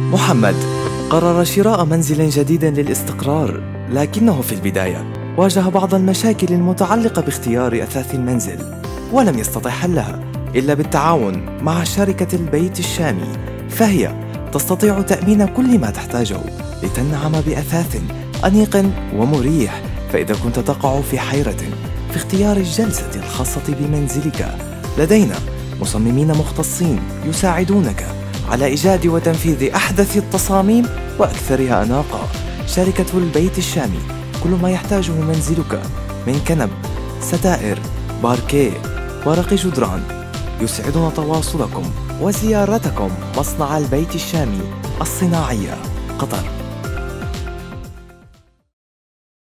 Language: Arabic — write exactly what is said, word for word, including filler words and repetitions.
محمد قرر شراء منزل جديد للاستقرار، لكنه في البداية واجه بعض المشاكل المتعلقة باختيار أثاث المنزل، ولم يستطع حلها إلا بالتعاون مع شركة البيت الشامي، فهي تستطيع تأمين كل ما تحتاجه لتنعم بأثاث أنيق ومريح. فإذا كنت تقع في حيرة في اختيار الجلسة الخاصة بمنزلك، لدينا مصممين مختصين يساعدونك على إيجاد وتنفيذ أحدث التصاميم وأكثرها أناقة. شركة البيت الشامي، كل ما يحتاجه منزلك من كنب، ستائر، باركيه، ورق جدران. يسعدنا تواصلكم وزيارتكم مصنع البيت الشامي الصناعية، قطر.